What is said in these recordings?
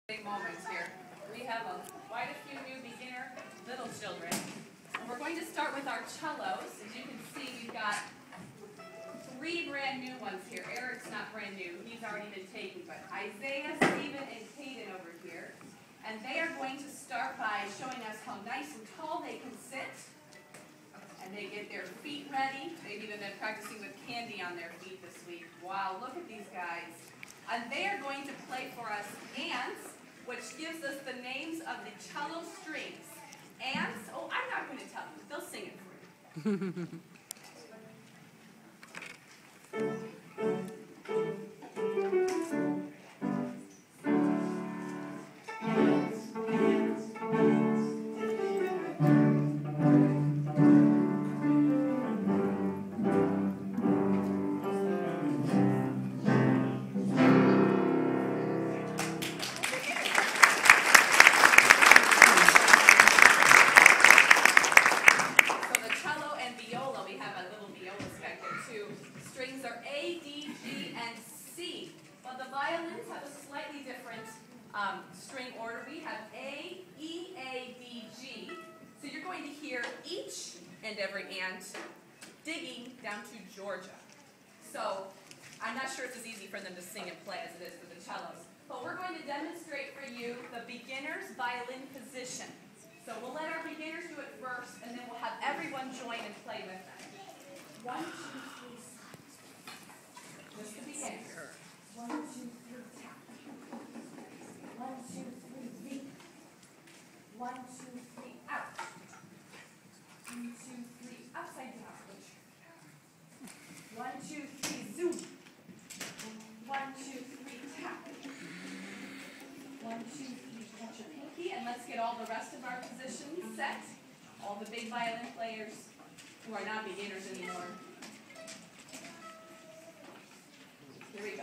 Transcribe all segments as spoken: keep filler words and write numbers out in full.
Big moments here. We have a, quite a few new beginner little children. And we're going to start with our cellos. As you can see, we've got three brand new ones here. Eric's not brand new. He's already been taken. But Isaiah, Stephen, and Caden over here. And they are going to start by showing us how nice and tall they can sit. And they get their feet ready. They've even been practicing with candy on their feet this week. Wow, look at these guys. And they are going to play for us Ants, which gives us the names of the cello strings. Ants, oh, I'm not going to tell you. They'll sing it for you. Strings are A, D, G, and C. But the violins have a slightly different um, string order. We have A, E, A, D, G. So you're going to hear each and every ant digging down to Georgia. So I'm not sure it's as easy for them to sing and play as it is for the cellos. But we're going to demonstrate for you the beginner's violin position. So we'll let our beginners do it first, and then we'll have everyone join and play with them. One, two, three, just to begin. One, two, three, tap. One, two, three, V. One, two, three, out. One, two, three, upside down. One, two, three, zoom. One, two, three, tap. One, two, three, touch your pinky, and let's get all the rest of our positions set. All the big violin players who are not beginners anymore. Here we go.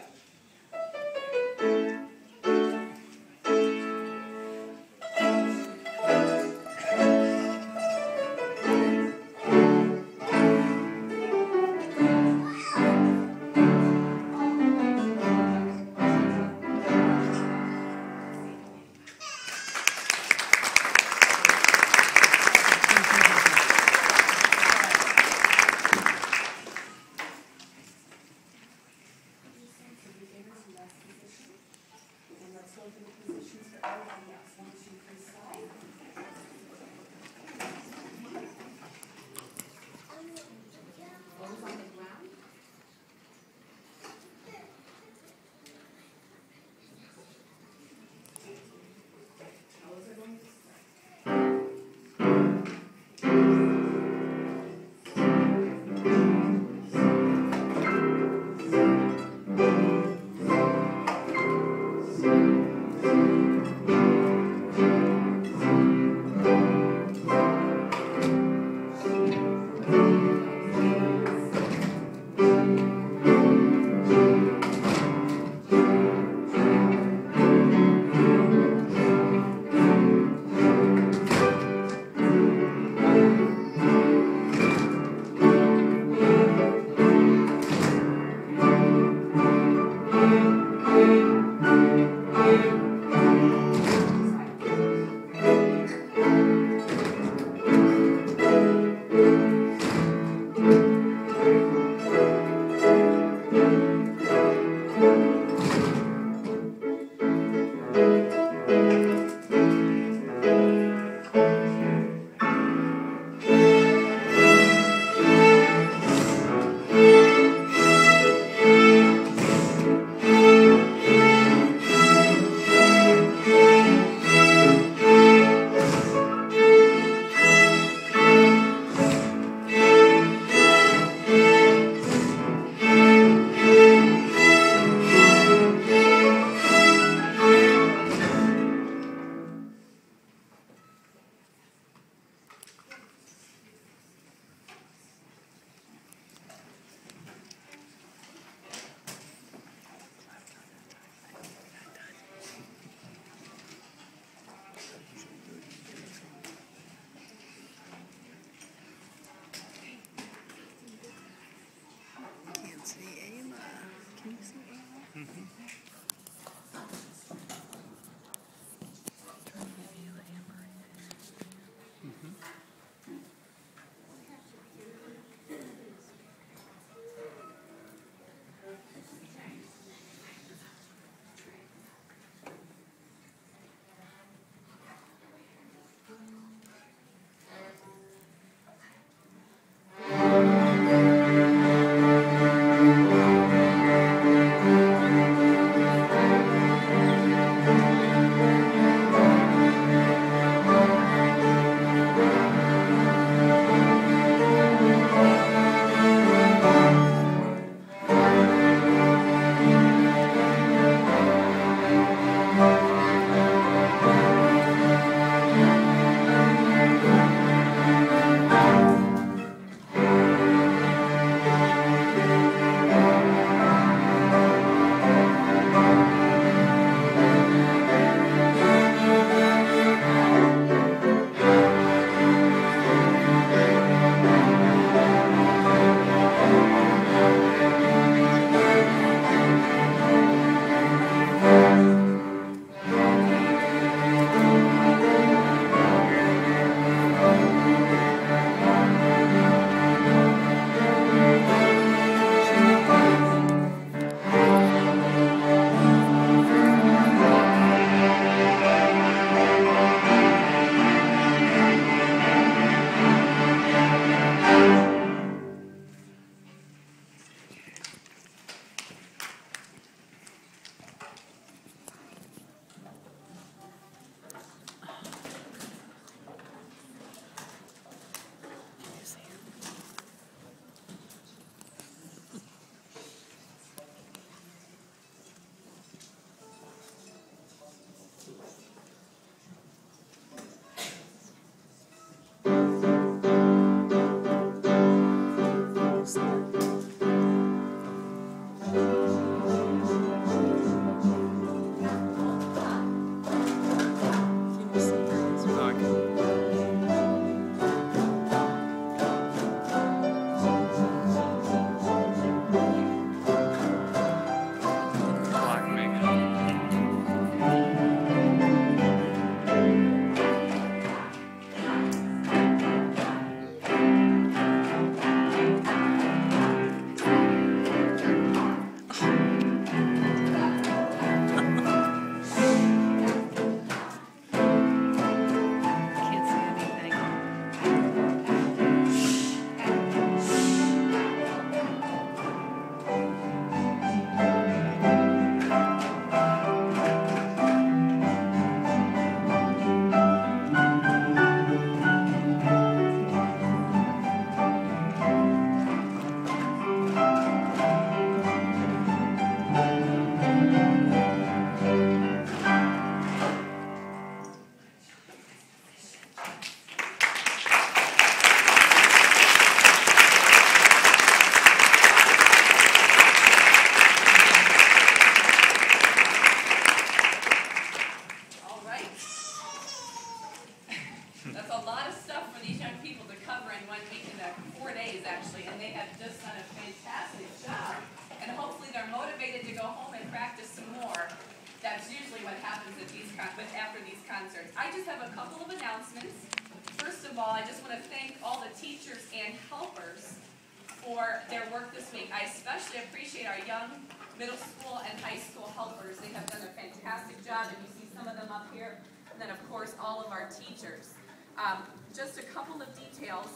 days, actually, and they have just done a fantastic job. And hopefully they're motivated to go home and practice some more. That's usually what happens at these con with after these concerts. I just have a couple of announcements. First of all, I just want to thank all the teachers and helpers for their work this week. I especially appreciate our young middle school and high school helpers. They have done a fantastic job, and you see some of them up here. And then, of course, all of our teachers. Um, just a couple of details.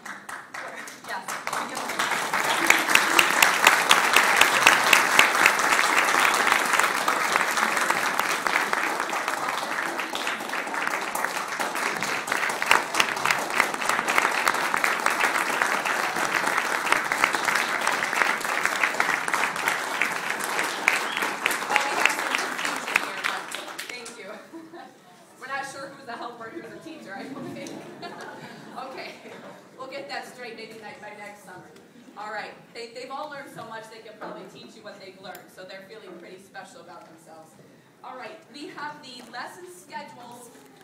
Yes. About themselves. All right, we have the lesson schedules